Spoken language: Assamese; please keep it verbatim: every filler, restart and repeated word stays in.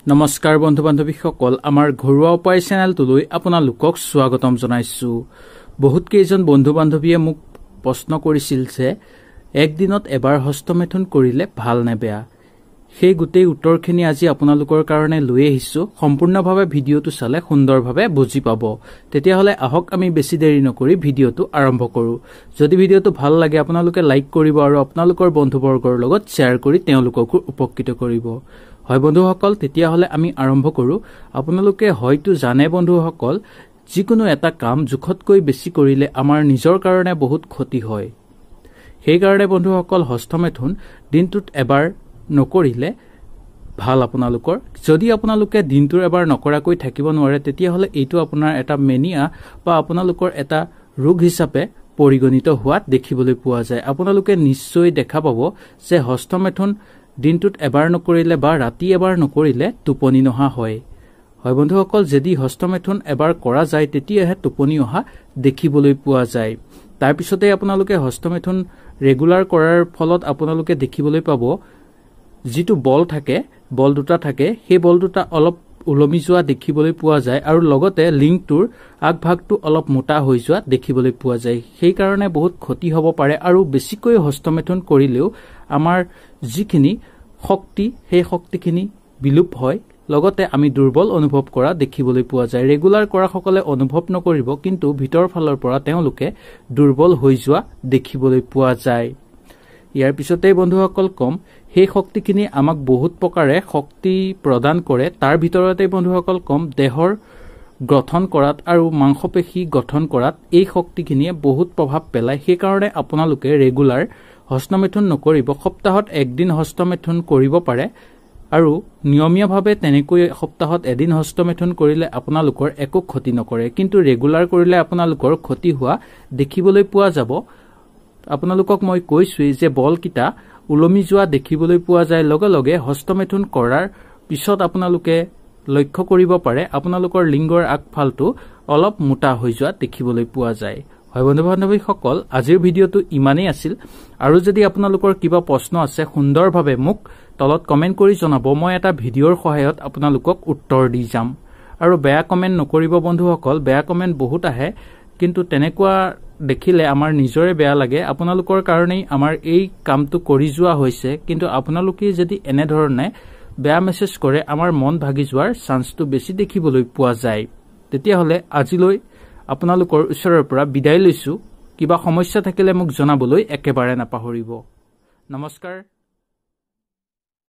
নমস্কাৰ বন্ধু বান্ধৱীসকল, আমাৰ ঘৰুৱা উপায় চেনেলটোলৈ আপোনালোকক স্বাগতম জনাইছো। বহুত কেইজন বন্ধু বান্ধৱীয়ে মোক প্ৰশ্ন কৰিছিল যে একদিনত এবাৰ হস্তমেথুন কৰিলে ভাল নে বেয়া। সেই গোটেই উত্তৰখিনি আজি আপোনালোকৰ কাৰণে লৈ আহিছো। সম্পূৰ্ণভাৱে ভিডিঅটো চালে সুন্দৰভাৱে বুজি পাব। তেতিয়াহলে আহক আমি বেছি দেৰি নকৰি ভিডিঅটো আৰম্ভ কৰো। যদি ভিডিঅটো ভাল লাগে আপোনালোকে লাইক কৰিব আৰু আপোনালোকৰ বন্ধুবৰ্গৰ লগত শ্বেয়াৰ কৰি তেওঁলোককো উপকৃত কৰিব। হয় বন্ধুসকল, তেতিয়াহলে আমি আৰম্ভ কৰো। আপোনালোকে হয়তো জানে বন্ধুসকল, যিকোনো এটা কাম জুখতকৈ বেছি কৰিলে আমাৰ নিজৰ কাৰণে বহুত ক্ষতি হয়। সেই কাৰণে বন্ধুসকল হস্তমেথুন দিনটোত এবাৰ নকৰিলে ভাল আপোনালোকৰ। যদি আপোনালোকে দিনটোৰ এবাৰ নকৰাকৈ থাকিব নোৱাৰে তেতিয়াহলে এইটো আপোনাৰ এটা মেনিয়া বা আপোনালোকৰ এটা ৰোগ হিচাপে পৰিগণিত হোৱাত দেখিবলৈ পোৱা যায়। আপোনালোকে নিশ্চয় দেখা পাব যে হস্তমেথুন দিনটোত এবাৰ নকৰিলে বা ৰাতি এবাৰ নকৰিলে টোপনি নহা হয়। হয় বন্ধুসকল, যদি হস্তমেথুন এবাৰ কৰা যায় তেতিয়াহে টোপনি অহা দেখিবলৈ পোৱা যায়। তাৰ পিছতে আপোনালোকে হস্তমেথুন ৰেগুলাৰ কৰাৰ ফলত আপোনালোকে দেখিবলৈ পাব যিটো বল থাকে, বল দুটা থাকে, সেই বল দুটা অলপ ওলমি যোৱা দেখিবলৈ পোৱা যায় আৰু লগতে লিংকটোৰ আগভাগটো অলপ মোটা হৈ যোৱা দেখিবলৈ পোৱা যায়। সেই কাৰণে বহুত ক্ষতি হ'ব পাৰে আৰু বেছিকৈ হস্তমেথুন কৰিলেও আমাৰ যিখিনি শক্তি সেই শক্তিখিনি বিলুপ হয়, লগতে আমি দুৰ্বল অনুভৱ কৰা দেখিবলৈ পোৱা যায়। ৰেগুলাৰ কৰা সকলে অনুভৱ নকৰিব, কিন্তু ভিতৰ ফালৰ পৰা তেওঁলোকে দুৰ্বল হৈ যোৱা দেখিবলৈ পোৱা যায়। ইয়াৰ পিছতে বন্ধুসকল কম, সেই শক্তিখিনি আমাক বহুত প্ৰকাৰে শক্তি প্ৰদান কৰে। তাৰ ভিতৰতে বন্ধুসকল কম, দেহৰ গঠন কৰাত আৰু মাংসপেশী গঠন কৰাত এই শক্তিখিনিয়ে বহুত প্ৰভাৱ পেলায়। সেইকাৰণে আপোনালোকে ৰেগুলাৰ হস্তমেথুন নকৰিব। সপ্তাহত একদিন হস্তমেথুন কৰিব পাৰে আৰু নিয়মীয়াভাৱে তেনেকৈ সপ্তাহত এদিন হস্তমেথুন কৰিলে আপোনালোকৰ একো ক্ষতি নকৰে, কিন্তু ৰেগুলাৰ কৰিলে আপোনালোকৰ ক্ষতি হোৱা দেখিবলৈ পোৱা যাব। আপোনালোকক মই কৈছোৱেই যে বলকেইটা ওলমি যোৱা দেখিবলৈ পোৱা যায়। লগে লগে হস্তমেথুন কৰাৰ পিছত আপোনালোকে লক্ষ্য কৰিব পাৰে আপোনালোকৰ লিংগৰ আগফালটো অলপ মোটা হৈ যোৱা দেখিবলৈ পোৱা যায়। হয় বন্ধু বান্ধৱীসকল, আজিৰ ভিডিঅ'টো ইমানেই আছিল। আৰু যদি আপোনালোকৰ কিবা প্ৰশ্ন আছে সুন্দৰভাৱে মোক তলত কমেণ্ট কৰি জনাব। মই এটা ভিডিঅ'ৰ সহায়ত আপোনালোকক উত্তৰ দি যাম। আৰু বেয়া কমেণ্ট নকৰিব বন্ধুসকল, বেয়া কমেণ্ট বহুত আহে, কিন্তু তেনেকুৱা দেখিলে আমাৰ নিজৰে বেয়া লাগে। আপোনালোকৰ কাৰণেই আমাৰ এই কামটো কৰি যোৱা হৈছে, কিন্তু আপোনালোকে যদি এনেধৰণে বেয়া মেছেজ কৰে আমাৰ মন ভাগি যোৱাৰ চান্সটো বেছি দেখিবলৈ পোৱা যায়। তেতিয়াহলে আজিলৈ আপোনালোকৰ ওচৰৰ পৰা বিদায় লৈছো। কিবা সমস্যা থাকিলে মোক জনাবলৈ একেবাৰে নাপাহৰিব। নমস্কাৰ।